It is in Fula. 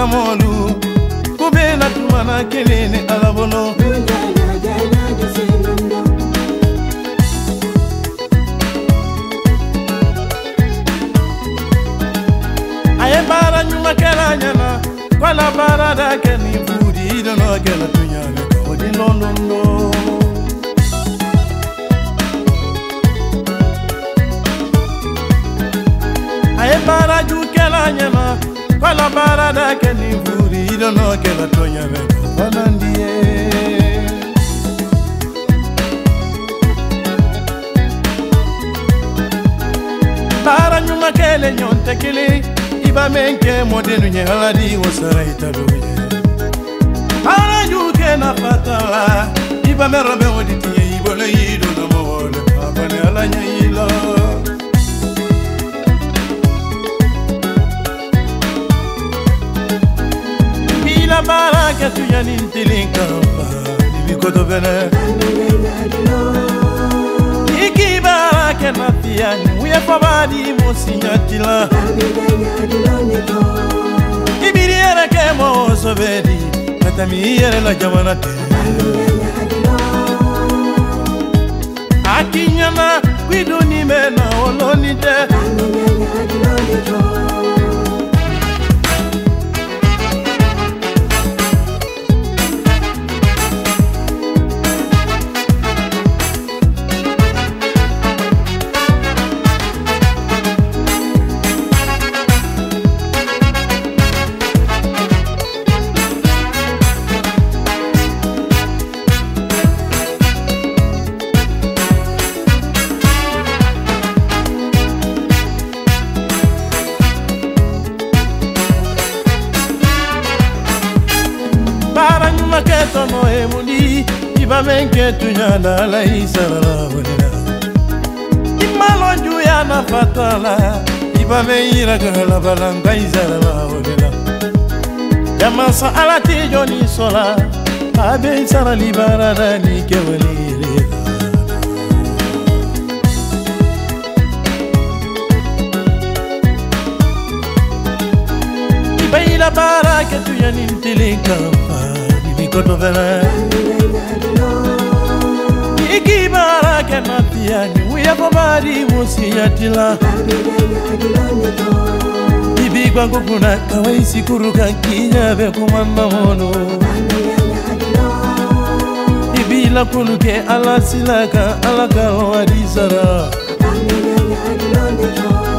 na molu kubena tumana kelene alabono aye bara nyuma kala nyana kwala bara da keni budi dono kala tunyana kodi londondo aye bara ju kala nyana kwala bara da keni budi dono kala tunyana banandie bara nyuma kele nyonte kele iba menke modenu nye haladi wasaraita doye ara juke na fatala iba merabe oditi ibole yido na mole abane alanya ilo bila baraka tu yanintilinka nibikoto vene iki baraka na tiani uya pabadi mosinyatila ibiri era ke mo sobedi katami era la jamanate akinyana kwiduni mena olonite maketo no emudi iba menke tunyana la isara wala imalo juya na fatala iba meira gala balanga isara wala jama sa alati joni sola abe isara libara ni kewelire iba ila baraka tuyanintilika Koto vela iki baraka na tiani uya pabadi musiyatila ibi kwangu kuna kawaisi kuruka kinyabe kumamba mono ibi la kuluke ala silaka ala kawadisara